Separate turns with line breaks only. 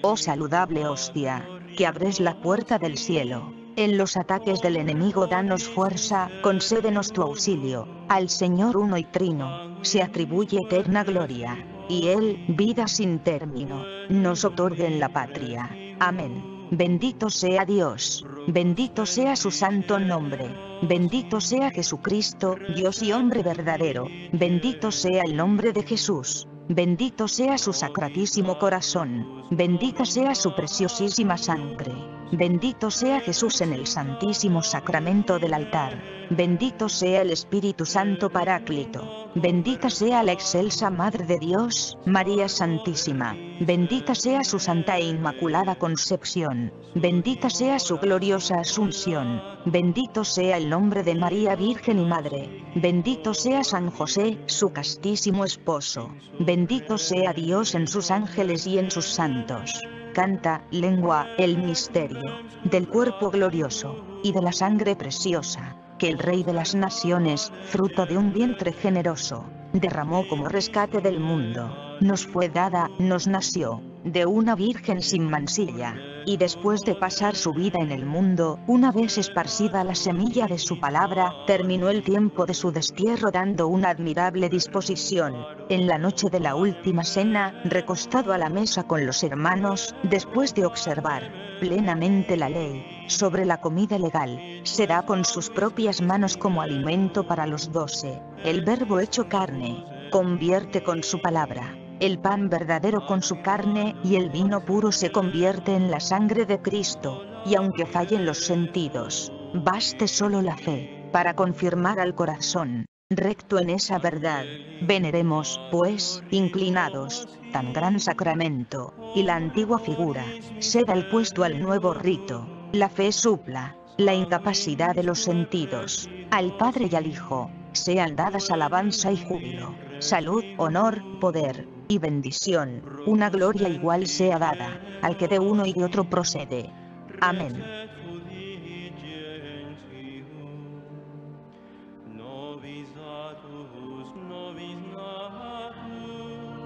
Oh saludable hostia, que abres la puerta del cielo. En los ataques del enemigo danos fuerza, concédenos tu auxilio. Al Señor uno y trino, se atribuye eterna gloria, y Él, vida sin término, nos otorgue en la patria. Amén. Bendito sea Dios, bendito sea su santo nombre, bendito sea Jesucristo, Dios y hombre verdadero, bendito sea el nombre de Jesús. Bendito sea su sacratísimo corazón, bendita sea su preciosísima sangre, bendito sea Jesús en el santísimo sacramento del altar, bendito sea el Espíritu Santo Paráclito, bendita sea la excelsa Madre de Dios, María Santísima, bendita sea su santa e inmaculada concepción, bendita sea su gloriosa asunción, bendito sea el nombre de María Virgen y Madre, bendito sea San José, su castísimo esposo, bendito sea Dios en sus ángeles y en sus santos. Canta, lengua, el misterio del cuerpo glorioso y de la sangre preciosa, que el Rey de las Naciones, fruto de un vientre generoso, derramó como rescate del mundo, nos fue dada, nos nació, de una virgen sin mancilla, y después de pasar su vida en el mundo, una vez esparcida la semilla de su palabra, terminó el tiempo de su destierro dando una admirable disposición. En la noche de la última cena, recostado a la mesa con los hermanos, después de observar plenamente la ley sobre la comida legal, se da con sus propias manos como alimento para los 12, el Verbo hecho carne, convierte con su palabra el pan verdadero con su carne, y el vino puro se convierte en la sangre de Cristo, y aunque fallen los sentidos, baste solo la fe, para confirmar al corazón recto en esa verdad. Veneremos, pues, inclinados, tan gran sacramento, y la antigua figura, ceda el puesto al nuevo rito, la fe supla la incapacidad de los sentidos, al Padre y al Hijo, sean dadas alabanza y júbilo, salud, honor, poder y bendición, una gloria igual sea dada, al que de uno y de otro procede. Amén.